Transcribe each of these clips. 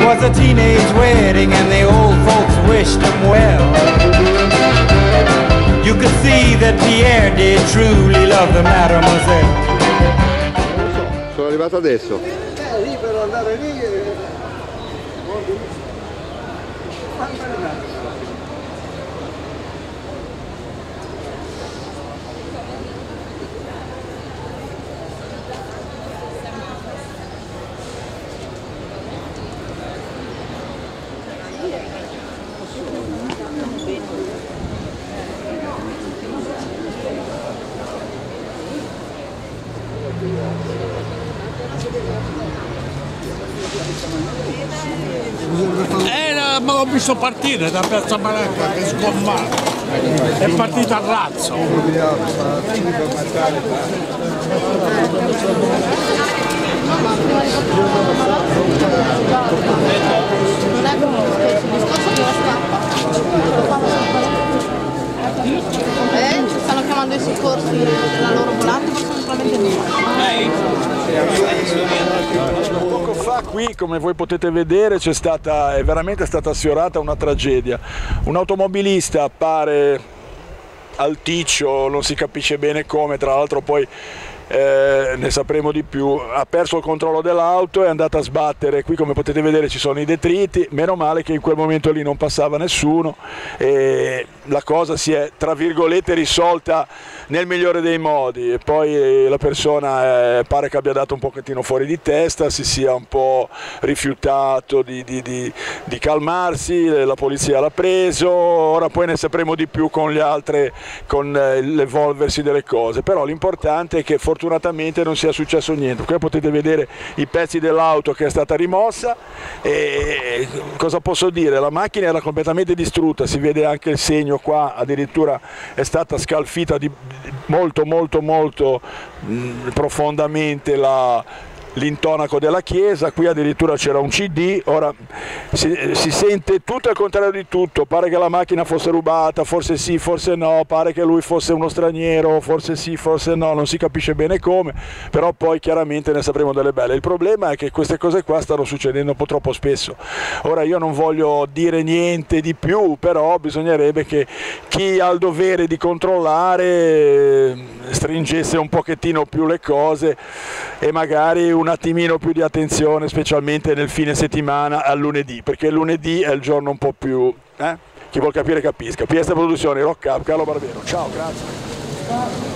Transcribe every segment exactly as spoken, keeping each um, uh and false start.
was a teenage wedding and the old folks wished him well. You could see that Pierre did truly love the mademoiselle. Non lo so, sono arrivato adesso. Eh, lì per andare lì e... Eh, ma l'ho visto partire da Piazza Maracca che sgommato, è partito a razzo. Eh, stanno chiamando i soccorsi della loro volante, ma sono solamente due. Poco fa qui, come voi potete vedere, c'è stata, è veramente stata sfiorata una tragedia. Un automobilista appare alticcio, non si capisce bene come, tra l'altro poi eh, ne sapremo di più, ha perso il controllo dell'auto e è andata a sbattere. Qui, come potete vedere, ci sono i detriti, meno male che in quel momento lì non passava nessuno e la cosa si è, tra virgolette, risolta nel migliore dei modi. E poi la persona eh, pare che abbia dato un pochettino fuori di testa, si sia un po' rifiutato di, di, di, di calmarsi, la polizia l'ha preso, ora poi ne sapremo di più con le altre, con eh, l'evolversi delle cose, però l'importante è che fortunatamente non sia successo niente. Qui potete vedere i pezzi dell'auto che è stata rimossa e cosa posso dire, la macchina era completamente distrutta, si vede anche il segno qua, addirittura è stata scalfita di molto molto molto mh, profondamente la l'intonaco della chiesa. Qui addirittura c'era un C D, ora si, si sente tutto al contrario di tutto, pare che la macchina fosse rubata, forse sì, forse no, pare che lui fosse uno straniero, forse sì, forse no, non si capisce bene come, però poi chiaramente ne sapremo delle belle. Il problema è che queste cose qua stanno succedendo un po' troppo spesso. Ora io non voglio dire niente di più, però bisognerebbe che chi ha il dovere di controllare stringesse un pochettino più le cose e magari un attimino più di attenzione, specialmente nel fine settimana, al lunedì, perché il lunedì è il giorno un po' più... Eh? Chi vuol capire capisca. P S Produzioni, Rock Up, Carlo Barbero. Ciao, grazie.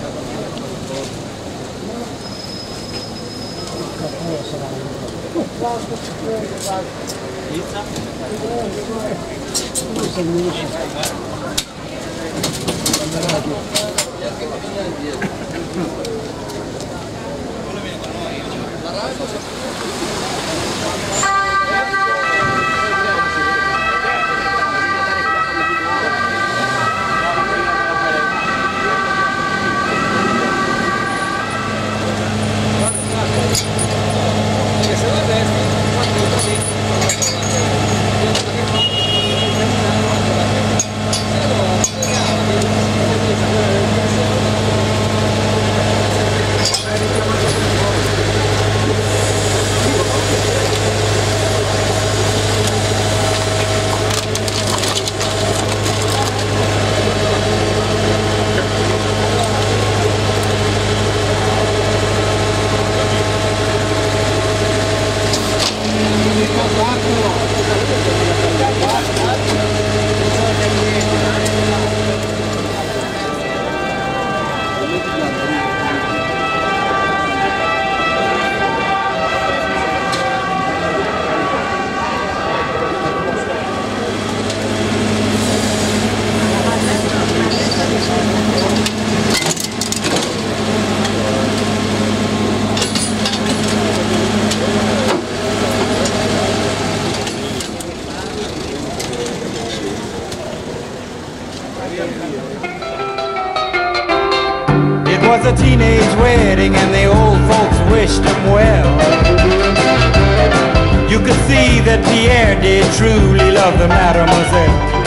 It was a teenage wedding and the old folks wished him well. You could see that Pierre did truly love the mademoiselle.